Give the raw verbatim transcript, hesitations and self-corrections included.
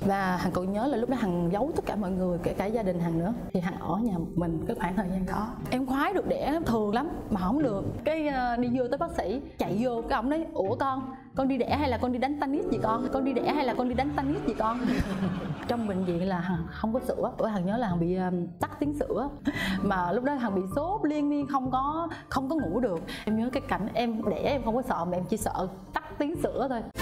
Và Hằng còn nhớ là lúc đó Hằng giấu tất cả mọi người, kể cả gia đình Hằng nữa. Thì Hằng ở nhà một mình cái khoảng thời gian đó. Em khoái được đẻ thường lắm mà không được. Cái uh, đi vô tới bác sĩ, chạy vô cái ông nói: ủa con, con đi đẻ hay là con đi đánh tennis gì con? Con đi đẻ hay là con đi đánh tennis gì con? Trong bệnh viện là Hằng không có sữa. Bữa Hằng nhớ là Hằng bị um, tắc tiếng sữa. Mà lúc đó Hằng bị sốt liên miên, không có không có ngủ được. Em nhớ cái cảnh em đẻ em không có sợ, mà em chỉ sợ tắc tiếng sữa thôi.